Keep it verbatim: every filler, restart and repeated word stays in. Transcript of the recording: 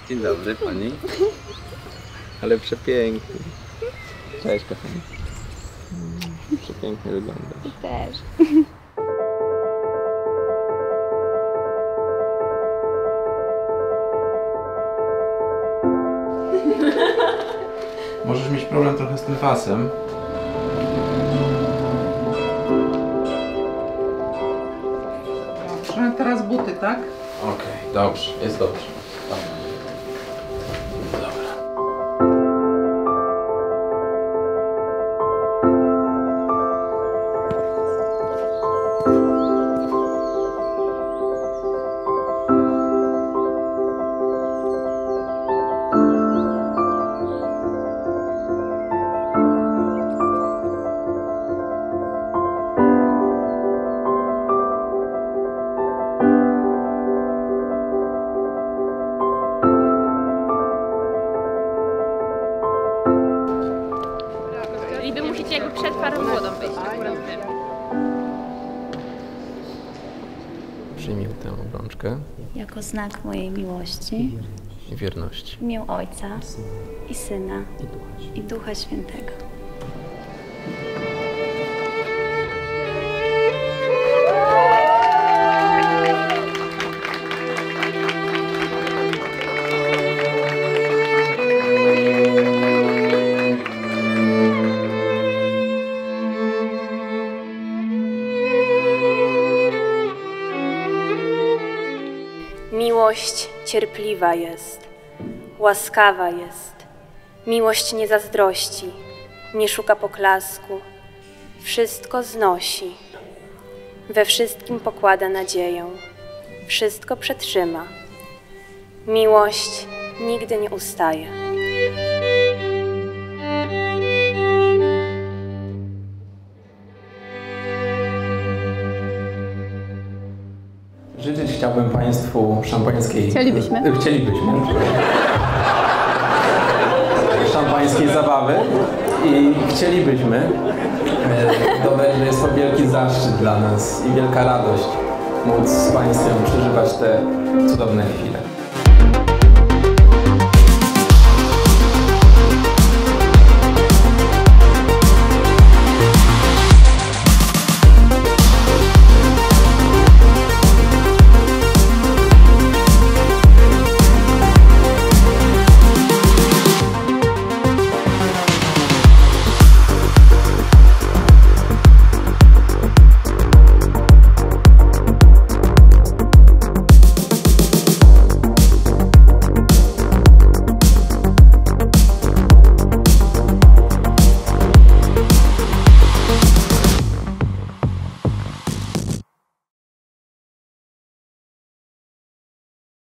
Dzień dobry pani. Ale przepiękny. Cześć kochani. Przepięknie wyglądasz. Ty też. Możesz mieć problem trochę z tym pasem. Dobrze, teraz buty, tak? Okej, okay, dobrze, jest dobrze. Dobra. Czyli wy musicie jakby przed parą młodą wyjść akurat tym. Przyjmij tę obrączkę Jako znak mojej miłości i wierności. w imię Ojca i Syna i Ducha Świętego. Miłość cierpliwa jest, łaskawa jest. Miłość nie zazdrości, nie szuka poklasku. Wszystko znosi, we wszystkim pokłada nadzieję, wszystko przetrzyma. Miłość nigdy nie ustaje. Życzyć chciałbym Państwu szampańskiej... Chcielibyśmy. Chcielibyśmy. Szampańskiej zabawy i chcielibyśmy dodać, że jest to wielki zaszczyt dla nas i wielka radość móc z Państwem przeżywać te cudowne chwile.